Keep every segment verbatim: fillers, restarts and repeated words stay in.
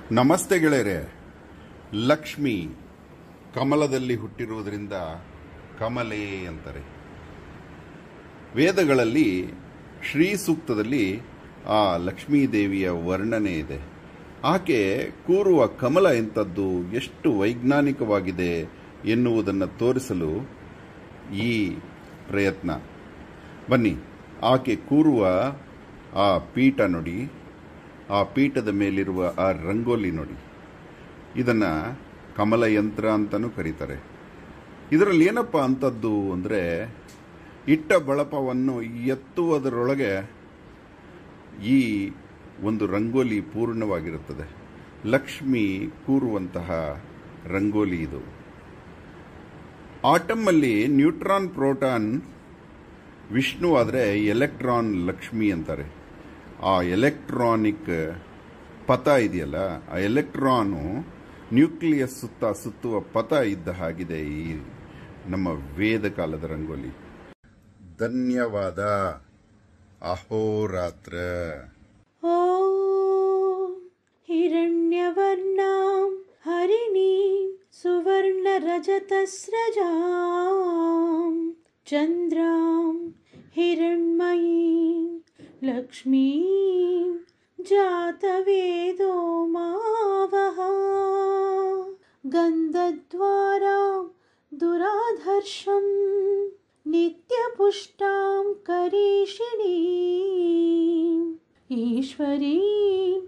ನಮಸ್ತೆ ಗೆಳೆಯರೆ. ಲಕ್ಷ್ಮಿ ಕಮಲದಲ್ಲಿ ಹುಟ್ಟಿರುವುದರಿಂದ ಕಮಲೆ ಅಂತಾರೆ. ವೇದಗಳಲ್ಲಿ ಶ್ರೀ ಸೂಕ್ತದಲ್ಲಿ ಆ ಲಕ್ಷ್ಮೀ ದೇವಿಯ ವರ್ಣನೆ ಇದೆ. ಆಕೆ ಕೂರುವ ಕಮಲ ಎಂಥದ್ದು, ಎಷ್ಟು ವೈಜ್ಞಾನಿಕವಾಗಿದೆ ಎನ್ನುವುದನ್ನು ತೋರಿಸಲು ಈ ಪ್ರಯತ್ನ. ಬನ್ನಿ, ಆಕೆ ಕೂರುವ ಆ ಪೀಠ ನೋಡಿ, ಆ ಪೀಠದ ಮೇಲಿರುವ ಆ ರಂಗೋಲಿ ನೋಡಿ. ಇದನ್ನ ಕಮಲ ಯಂತ್ರ ಅಂತಲೂ ಕರೀತಾರೆ. ಇದರಲ್ಲಿ ಏನಪ್ಪ ಅಂಥದ್ದು ಅಂದರೆ, ಇಟ್ಟ ಬಳಪವನ್ನು ಎತ್ತುವುದರೊಳಗೆ ಈ ಒಂದು ರಂಗೋಲಿ ಪೂರ್ಣವಾಗಿರುತ್ತದೆ. ಲಕ್ಷ್ಮಿ ಕೂರುವಂತಹ ರಂಗೋಲಿ ಇದು. ಆಟಮ್ಮಲ್ಲಿ ನ್ಯೂಟ್ರಾನ್, ಪ್ರೋಟಾನ್ ವಿಷ್ಣು ಆದರೆ ಎಲೆಕ್ಟ್ರಾನ್ ಲಕ್ಷ್ಮಿ ಅಂತಾರೆ. ಆ ಎಲೆಕ್ಟ್ರಾನಿಕ್ ಪಥ ಇದೆಯಲ್ಲ, ಆ ಎಲೆಕ್ಟ್ರಾನು ನ್ಯೂಕ್ಲಿಯಸ್ ಸುತ್ತ ಸುತ್ತುವ ಪಥ ಇದ್ದ ಹಾಗಿದೆ ಈ ನಮ್ಮ ವೇದ ಕಾಲದ ರಂಗೋಲಿ. ಧನ್ಯವಾದ. ಅಹೋರಾತ್ರ. ಓಂ ಹಿರಣ್ಯವರ್ಣಾಂ ಹರಿಣೀಂ ಸುವರ್ಣರಜತಸ್ರಜಾಂ ಚಂದ್ರಾಂ ಹಿರಣ್ಮಯೀಂ ಲಕ್ಷ್ಮೀಂ ಜಾತವೇದೋ ಮಾವಹ ಗಂಧದ್ವಾರಾಂ ದುರಾಧರ್ಷಂ ನಿತ್ಯಪುಷ್ಟಾಂ ಕರೀಷಿಣೀಂ ಈಶ್ವರೀಂ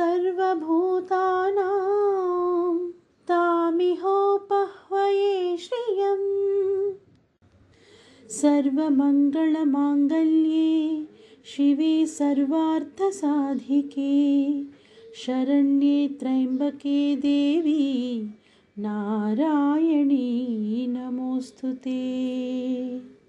ಸರ್ವಭೂತಾನಾಂ ತಾಮಿಹೋಪಹ್ವಯೇ ಶ್ರಿಯಂ ಸರ್ವಮಂಗಳಮಾಂಗಲ್ಯೇ ಶಿವೆ ಸರ್ವಾರ್ಥಸಾಧಿಕೆ ಶರಣ್ಯೇ ತ್ರ್ಯಂಬಕೆ ದೇವಿ ನಾರಾಯಣೀ ನಮೋಸ್ತುತೇ.